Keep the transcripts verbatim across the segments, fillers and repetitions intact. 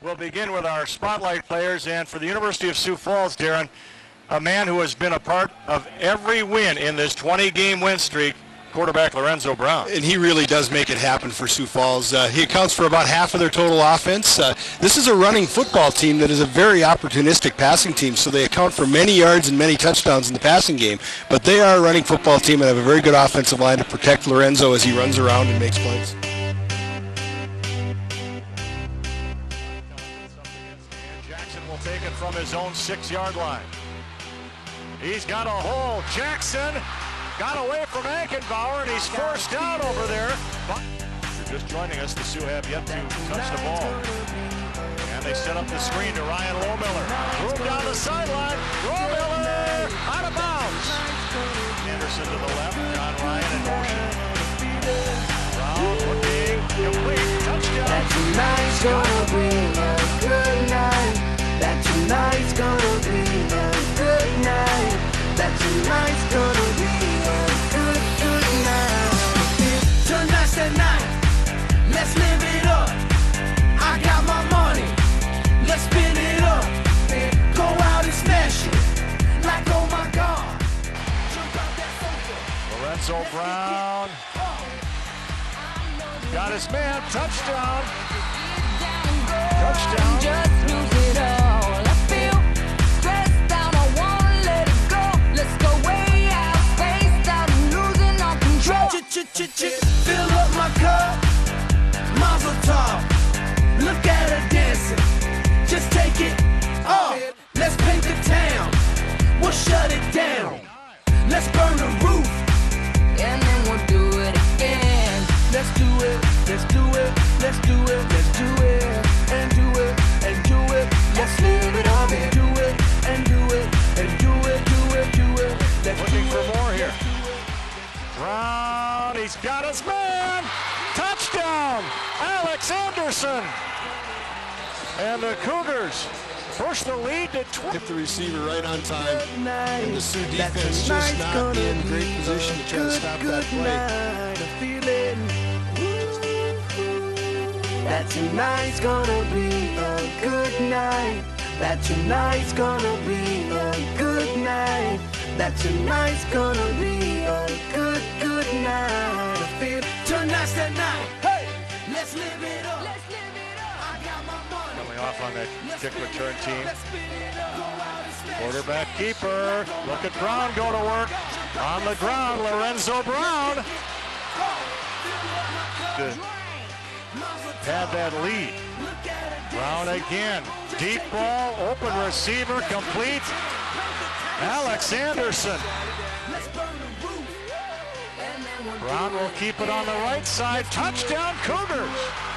We'll begin with our spotlight players, and for the University of Sioux Falls, Darren, a man who has been a part of every win in this twenty-game win streak, quarterback Lorenzo Brown. And he really does make it happen for Sioux Falls. Uh, he accounts for about half of their total offense. Uh, this is a running football team that is a very opportunistic passing team, so they account for many yards and many touchdowns in the passing game. But they are a running football team and have a very good offensive line to protect Lorenzo as he runs around and makes plays. Take it from his own six-yard line. He's got a hole. Jackson got away from Ankenbauer, and he's forced out over there. But if you're just joining us, the Sioux have yet to touch the ball. And they set up the screen to Ryan Lohmiller. Room down the sideline. Lohmiller out of bounds. Anderson to the left. John Ryan in motion. Brown looking complete. Touchdown. That tonight's gonna be a good night. That tonight's gonna be a good night. That tonight's gonna be a good, good night. Tonight's the night. Let's live it up. I got my money. Let's spin it up. Go out and smash it. Like, oh my God. Jump out that sofa. Lorenzo Brown got his man. Touchdown. Touchdown. Just lose it all. I feel stressed out. I wanna let it go. Let's go way out, spaced out, and losing all control. Fill up my cup, Mazel tov. Look at her dancing. Just take it off. Let's paint the town. We'll shut it down. Let's burn the roof, And then we'll do it again. let's do it. Let's do it. Let's do it. Let's do it. And do it. And do it. Let's live it up and do it. And do it. And do it. Do it. Do it. Let's Looking do for it. more here. Brown, he's got his man. Touchdown, Alex Anderson. And the Cougars push the lead to twenty. Hit the receiver right on time. Good night. And the Sioux That defense just tonight's not gonna in be great position to try to good, stop good that play. night. I feel it. That tonight's gonna be a good night. That tonight's gonna be a good night. That tonight's gonna be a good, good night. I feel tonight's the night. Hey, let's live it up. Let's live it up. I got my money. Coming off on that kick return team. Let's spin it up. Go out and smash it. Quarterback keeper. Look at Brown go to work. On the ground, Lorenzo Brown. To have that lead. Brown again. Deep ball, open receiver, complete. Alex Anderson. Brown will keep it on the right side. Touchdown, Cougars.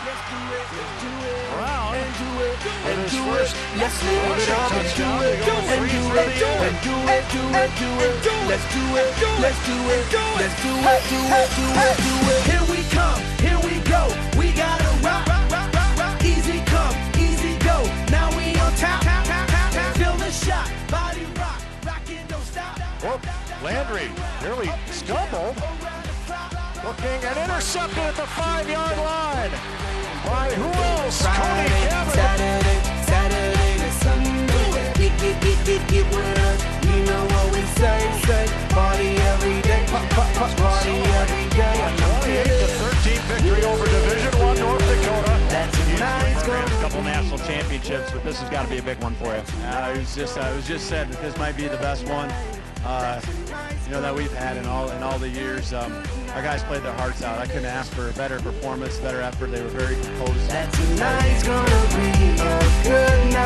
Brown with his first Let's live it rushing up and do touchdown. it, They go and three do for it, the year. and do it, do it, do it. Let's do it, let's do it, let's do it, do it, do it, do it. Here we come, here we go. We gotta rock, rock, rock, rock, rock. Easy come, easy go. Now we on top, top, top, top, top. Feel the shot, body rock, rockin', don't stop. Whoop, Landry nearly stumbled. Looking and intercepted at the five-yard line. By who else? Cody Friday, Kevin. Saturday, Saturday to Sunday. Get, get, get, get, get with us. You know what we say, say. Party every day, pop, pop, pop. Party every day. twenty-eight to thirteen victory over Division One North Dakota. That tonight's A gonna couple national championships, but this has got to be a big one for you. Uh, it was just, uh, it was just said that this might be the best one, uh, you know, that we've had in all in all the years. Um, our guys played their hearts out. I couldn't ask for a better performance, better effort. They were very composed. That tonight's gonna be a good night.